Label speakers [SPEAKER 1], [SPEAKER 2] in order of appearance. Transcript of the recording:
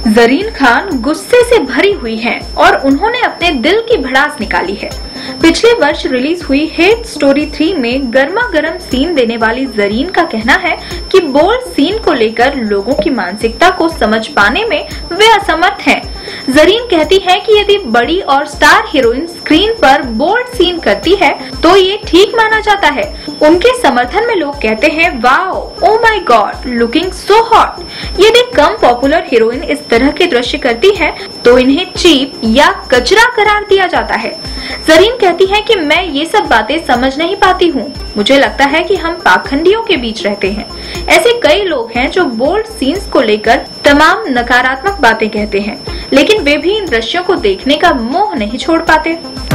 [SPEAKER 1] जरीन खान गुस्से से भरी हुई हैं और उन्होंने अपने दिल की भड़ास निकाली है। पिछले वर्ष रिलीज हुई हेट स्टोरी 3 में गर्मा गर्म सीन देने वाली जरीन का कहना है कि बोल्ड सीन को लेकर लोगों की मानसिकता को समझ पाने में वे असमर्थ हैं। जरीन कहती है कि यदि बड़ी और स्टार हीरोइन स्क्रीन पर बोल्ड सीन करती है तो ये ठीक माना जाता है। उनके समर्थन में लोग कहते हैं, wow, oh my god, looking so hot. यदि कम पॉपुलर हीरोइन इस तरह के दृश्य करती है तो इन्हें चीप या कचरा करार दिया जाता है। जरीन कहती है कि मैं ये सब बातें समझ नहीं पाती हूँ। मुझे लगता है कि हम पाखंडियों के बीच रहते हैं। ऐसे कई लोग हैं जो बोल्ड सीन्स को लेकर तमाम नकारात्मक बातें कहते हैं, लेकिन वे भी इन दृश्यों को देखने का मोह नहीं छोड़ पाते।